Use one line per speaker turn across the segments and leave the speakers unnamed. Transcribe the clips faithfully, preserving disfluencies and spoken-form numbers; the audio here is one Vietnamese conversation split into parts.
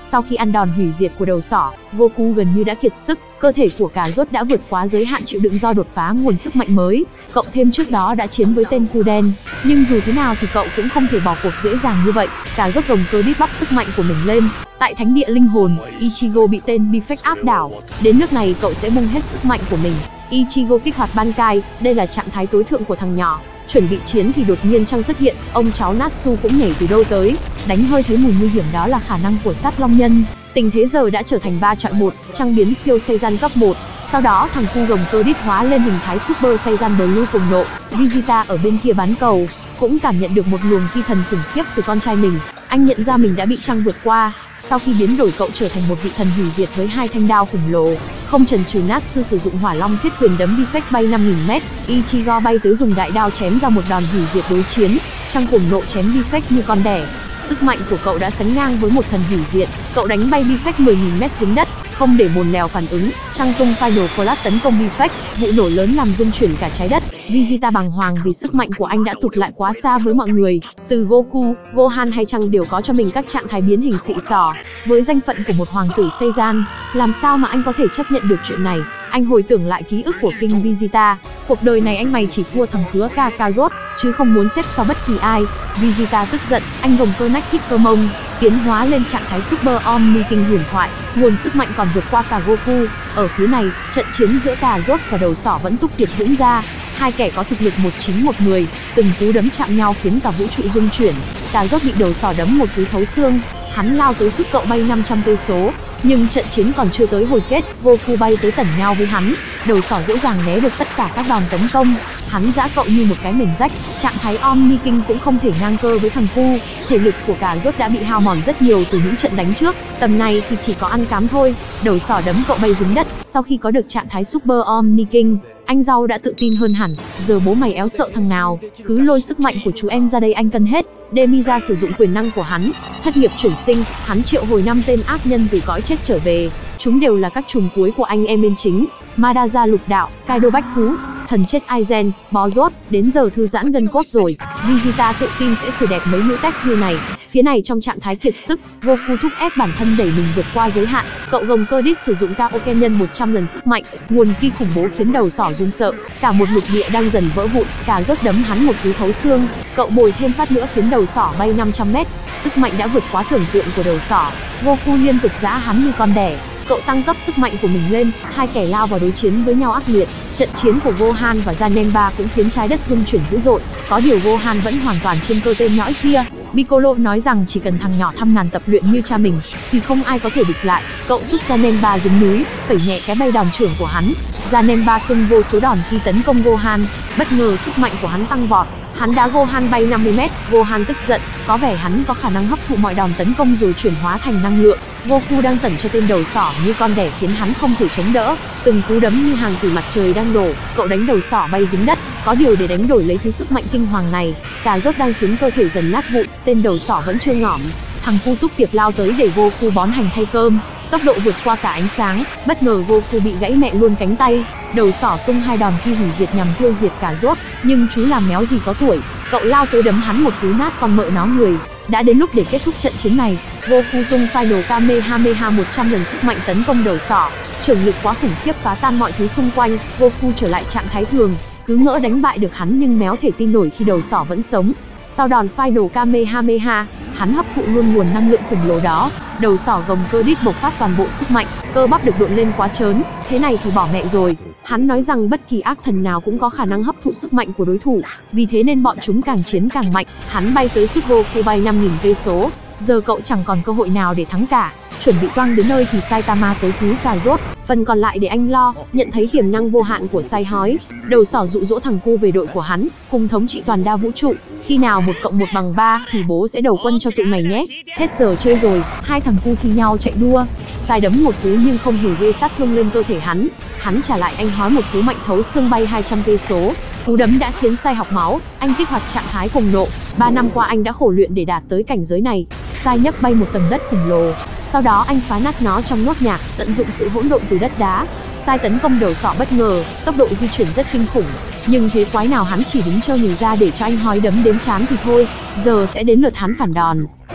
Sau khi ăn đòn hủy diệt của đầu sỏ, Goku gần như đã kiệt sức, cơ thể của Cà Rốt đã vượt quá giới hạn chịu đựng do đột phá nguồn sức mạnh mới, cộng thêm trước đó đã chiến với tên Cu đen, nhưng dù thế nào thì cậu cũng không thể bỏ cuộc dễ dàng như vậy. Cà Rốt gồng cơ đít bắp sức mạnh của mình lên. Tại thánh địa linh hồn, Ichigo bị tên Bi-Phách áp đảo, đến nước này cậu sẽ bung hết sức mạnh của mình. Ichigo kích hoạt Bankai, đây là trạng thái tối thượng của thằng nhỏ. Chuẩn bị chiến thì đột nhiên Trăng xuất hiện, ông cháu Natsu cũng nhảy từ đâu tới, đánh hơi thấy mùi nguy hiểm đó là khả năng của sát long nhân. Tình thế giờ đã trở thành ba chọn một, Trăng biến siêu Saiyan cấp một. Sau đó thằng Cu gồng cơ đít hóa lên hình thái Super Saiyan Blue cùng nộ. Vegeta ở bên kia bán cầu cũng cảm nhận được một luồng phi thần khủng khiếp từ con trai mình. Anh nhận ra mình đã bị Trăng vượt qua. Sau khi biến đổi cậu trở thành một vị thần hủy diệt với hai thanh đao khủng lồ. Không chần chừ, Natsu sử dụng hỏa long thiết quyền đấm Bi-Phách bay năm nghìn mét. Ichigo bay tới dùng đại đao chém ra một đòn hủy diệt đối chiến. Trăng cùng nộ chém Bi-Phách như con đẻ. Sức mạnh của cậu đã sánh ngang với một thần hủy diệt. Cậu đánh bay Bi-Phách mười nghìn mét dính đất, không để mồn lèo phản ứng. Trăng tung Final Flash tấn công Bi-Phách, vụ nổ lớn làm rung chuyển cả trái đất. Vegeta bàng hoàng vì sức mạnh của anh đã tụt lại quá xa với mọi người. Từ Goku, Gohan hay Trăng đều có cho mình các trạng thái biến hình xị xỏ. Với danh phận của một hoàng tử Saiyan, làm sao mà anh có thể chấp nhận được chuyện này? Anh hồi tưởng lại ký ức của King Vegeta. Cuộc đời này anh mày chỉ thua thằng khứa ca Cà Rốt, chứ không muốn xếp sau bất kỳ ai. Vegeta tức giận, anh gồng cơ nách kích cơ mông, tiến hóa lên trạng thái Super Omni King huyền thoại, nguồn sức mạnh còn vượt qua cả Goku. Ở phía này, trận chiến giữa Cà Rốt và đầu sỏ vẫn túc tiệp diễn ra. Hai kẻ có thực lực một chín một mười, từng cú đấm chạm nhau khiến cả vũ trụ rung chuyển. Cà Rốt bị đầu sỏ đấm một cú thấu xương, hắn lao tới sút cậu bay năm trăm cây số. Nhưng trận chiến còn chưa tới hồi kết, Goku bay tới tẩn nhau với hắn. Đầu sỏ dễ dàng né được tất cả các đòn tấn công. Hắn giã cậu như một cái mền rách. Trạng thái Omni King cũng không thể ngang cơ với thằng Cu. Thể lực của Cà Rốt đã bị hao mòn rất nhiều từ những trận đánh trước. Tầm này thì chỉ có ăn cám thôi. Đầu sỏ đấm cậu bay dính đất. Sau khi có được trạng thái Super Omni King, anh Rau đã tự tin hơn hẳn. Giờ bố mày éo sợ thằng nào, cứ lôi sức mạnh của chú em ra đây anh cân hết. Demiza sử dụng quyền năng của hắn, thất nghiệp chuyển sinh, hắn triệu hồi năm tên ác nhân từ cõi chết trở về. Chúng đều là các chùm cuối của anh em bên chính. Madara lục đạo, Kaido bách thú, thần chết Aizen, bó rốt, đến giờ thư giãn gân cốt rồi. Vegeta tự tin sẽ xử đẹp mấy mũi tách dư này. Phía này trong trạng thái kiệt sức, Goku thúc ép bản thân đẩy mình vượt qua giới hạn. Cậu gồng cơ đít sử dụng Kaioken nhân một trăm lần sức mạnh, nguồn ki khủng bố khiến đầu sỏ run sợ. Cả một lục địa đang dần vỡ vụn, Cà Rốt đấm hắn một cú thấu xương. Cậu bồi thêm phát nữa khiến đầu sỏ bay năm trăm mét. Sức mạnh đã vượt quá tưởng tượng của đầu sỏ. Goku liên tục giã hắn như con đẻ. Cậu tăng cấp sức mạnh của mình lên, hai kẻ lao vào đối chiến với nhau ác liệt. Trận chiến của Gohan và Janemba cũng khiến trái đất rung chuyển dữ dội. Có điều Gohan vẫn hoàn toàn trên cơ tên nhõi kia. Piccolo nói rằng chỉ cần thằng nhỏ thăm ngàn tập luyện như cha mình thì không ai có thể địch lại. Cậu rút Janemba dính núi, phẩy nhẹ cái bay đòn trưởng của hắn. Janemba tung vô số đòn khi tấn công Gohan. Bất ngờ sức mạnh của hắn tăng vọt, hắn đá Gohan bay năm mươi mét. Gohan tức giận, có vẻ hắn có khả năng hấp thụ mọi đòn tấn công rồi chuyển hóa thành năng lượng. Goku đang tẩn cho tên đầu sỏ như con đẻ khiến hắn không thể chống đỡ. Từng cú đấm như hàng tỷ mặt trời đang đổ, cậu đánh đầu sỏ bay dính đất. Có điều để đánh đổi lấy thứ sức mạnh kinh hoàng này, Cà Rốt đang khiến cơ thể dần nát vụn. Tên đầu sỏ vẫn chưa ngỏm. Thằng Cu túc tiệp lao tới để Goku bón hành thay cơm, tốc độ vượt qua cả ánh sáng. Bất ngờ Goku bị gãy mẹ luôn cánh tay. Đầu sỏ tung hai đòn ki hủy diệt nhằm tiêu diệt Cà Rốt, nhưng chú làm méo gì có tuổi, cậu lao tới đấm hắn một cú nát con mợ nó người. Đã đến lúc để kết thúc trận chiến này. Goku tung Final Kamehameha một trăm lần sức mạnh tấn công đầu sỏ. Trưởng lực quá khủng khiếp phá tan mọi thứ xung quanh. Goku trở lại trạng thái thường, cứ ngỡ đánh bại được hắn nhưng méo thể tin nổi khi đầu sỏ vẫn sống. Sau đòn Final Kamehameha, hắn hấp thụ luôn nguồn năng lượng khủng lồ đó. Đầu sỏ gồng cơ đít bộc phát toàn bộ sức mạnh, cơ bắp được độn lên quá trớn. Thế này thì bỏ mẹ rồi. Hắn nói rằng bất kỳ ác thần nào cũng có khả năng hấp thụ sức mạnh của đối thủ, vì thế nên bọn chúng càng chiến càng mạnh. Hắn bay tới sút Goku bay năm nghìn cây số. Giờ cậu chẳng còn cơ hội nào để thắng cả. Chuẩn bị toang đến nơi thì Saitama tới cứu Cà Rốt, phần còn lại để anh lo. Nhận thấy tiềm năng vô hạn của Sai Hói, đầu sỏ dụ dỗ thằng Cu về đội của hắn, cùng thống trị toàn đa vũ trụ. Khi nào một cộng một bằng ba thì bố sẽ đầu quân cho tụi mày nhé. Hết giờ chơi rồi, hai thằng Cu thi nhau chạy đua. Sai đấm một cú nhưng không hề gây sát thương lên cơ thể hắn. Hắn trả lại anh Hói một cú mạnh thấu xương bay hai trăm cây số. Cú đấm đã khiến Sai học máu, anh kích hoạt trạng thái cùng nộ. Ba năm qua anh đã khổ luyện để đạt tới cảnh giới này. Sai nhấc bay một tầng đất khổng lồ, sau đó anh phá nát nó trong nốt nhạc, tận dụng sự hỗn độn từ đất đá. Sai tấn công đầu sỏ bất ngờ, tốc độ di chuyển rất kinh khủng, nhưng thế quái nào hắn chỉ đứng trơ người ra để cho anh Hói đấm đến chán thì thôi. Giờ sẽ đến lượt hắn phản đòn.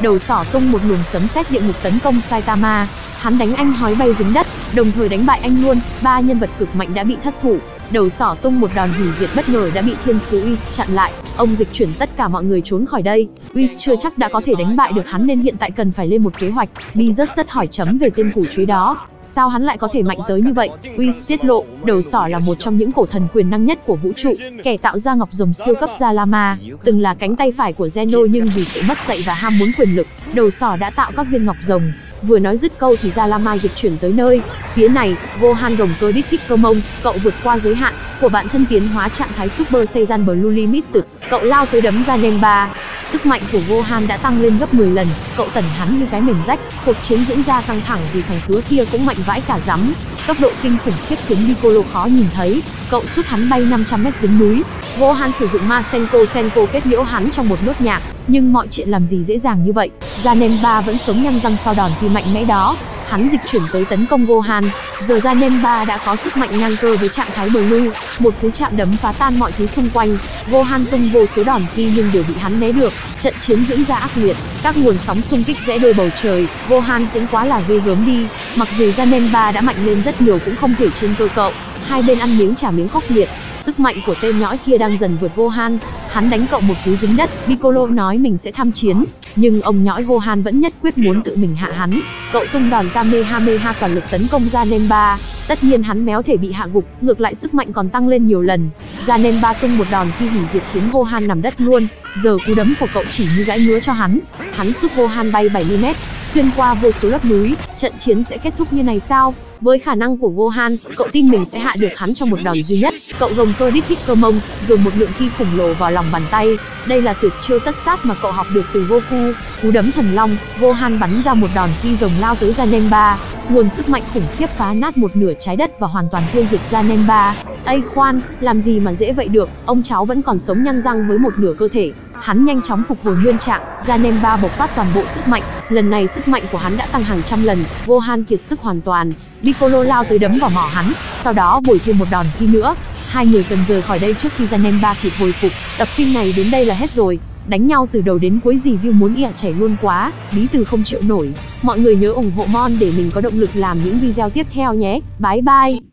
đầu sỏ tung một luồng sấm sét địa ngục tấn công Saitama. Hắn đánh anh hói bay dính đất, đồng thời đánh bại anh luôn. Ba nhân vật cực mạnh đã bị thất thủ. Đầu sỏ tung một đòn hủy diệt bất ngờ đã bị thiên sứ Whis chặn lại. Ông dịch chuyển tất cả mọi người trốn khỏi đây. Whis chưa chắc đã có thể đánh bại được hắn nên hiện tại cần phải lên một kế hoạch. Bi rất rất hỏi chấm về tên củ chuối đó. Sao hắn lại có thể mạnh tới như vậy? Whis tiết lộ, đầu sỏ là một trong những cổ thần quyền năng nhất của vũ trụ, kẻ tạo ra ngọc rồng siêu cấp Zalama, từng là cánh tay phải của Zeno nhưng vì sự mất dạy và ham muốn quyền lực, đầu sỏ đã tạo các viên ngọc rồng. Vừa nói dứt câu thì Zalama dịch chuyển tới nơi. Phía này, Gohan gồng cơ đích kích cơ mông, cậu vượt qua giới hạn của bản thân tiến hóa trạng thái Super Saiyan Blue Limited, cậu lao tới đấm ra Nemba. Sức mạnh của Gohan đã tăng lên gấp mười lần, cậu tẩn hắn như cái mềm rách. Cuộc chiến diễn ra căng thẳng vì thằng khứa kia cũng mạnh vãi cả rắm. Tốc độ kinh khủng khiếp khiến Piccolo khó nhìn thấy, cậu sút hắn bay năm trăm mét dính núi. Gohan sử dụng Masenko Senko kết liễu hắn trong một nốt nhạc, nhưng mọi chuyện làm gì dễ dàng như vậy. Janemba vẫn sống nhăn răng sau đòn khi mạnh mẽ đó. Hắn dịch chuyển tới tấn công Gohan. Giờ Janemba đã có sức mạnh ngang cơ với trạng thái Blue, một cú chạm đấm phá tan mọi thứ xung quanh. Gohan tung vô số đòn ki nhưng đều bị hắn né được. Trận chiến diễn ra ác liệt, các nguồn sóng xung kích rẽ đôi bầu trời. Gohan cũng quá là ghê gớm đi. Mặc dù Janemba đã mạnh lên rất nhiều cũng không thể trên cơ cậu. Hai bên ăn miếng trả miếng khốc liệt. Sức mạnh của tên nhõi kia đang dần vượt Gohan. Hắn đánh cậu một cú dính đất. Piccolo nói mình sẽ tham chiến, nhưng ông nhõi Gohan vẫn nhất quyết muốn tự mình hạ hắn. Cậu tung đòn Kamehameha toàn lực tấn công Janemba. Tất nhiên hắn méo thể bị hạ gục, ngược lại sức mạnh còn tăng lên nhiều lần. Janemba tung một đòn khi hủy diệt khiến Gohan nằm đất luôn. Giờ cú đấm của cậu chỉ như gãi ngứa cho hắn. Hắn sút Gohan bay bảy mươi mét, xuyên qua vô số lớp núi. Trận chiến sẽ kết thúc như này sao? Với khả năng của Gohan, cậu tin mình sẽ hạ được hắn trong một đòn duy nhất. Cậu gồng cơ đích kích cơ mông, dồn một lượng ki khổng lồ vào lòng bàn tay. Đây là tuyệt chiêu tất sát mà cậu học được từ Goku. Cú đấm thần long, Gohan bắn ra một đòn ki rồng lao tới Janemba. Nguồn sức mạnh khủng khiếp phá nát một nửa trái đất và hoàn toàn tiêu diệt Janemba. Ây khoan, làm gì mà dễ vậy được, ông cháu vẫn còn sống nhăn răng với một nửa cơ thể. Hắn nhanh chóng phục hồi nguyên trạng, Janemba bộc phát toàn bộ sức mạnh. Lần này sức mạnh của hắn đã tăng hàng trăm lần. Gohan kiệt sức hoàn toàn. Piccolo lao tới đấm vào mỏ hắn, sau đó bồi thêm một đòn ki nữa. Hai người cần rời khỏi đây trước khi Janemba kịp hồi phục. Tập phim này đến đây là hết rồi. Đánh nhau từ đầu đến cuối review muốn ỉa chảy luôn quá, bí từ không chịu nổi. Mọi người nhớ ủng hộ Mon để mình có động lực làm những video tiếp theo nhé. Bye bye.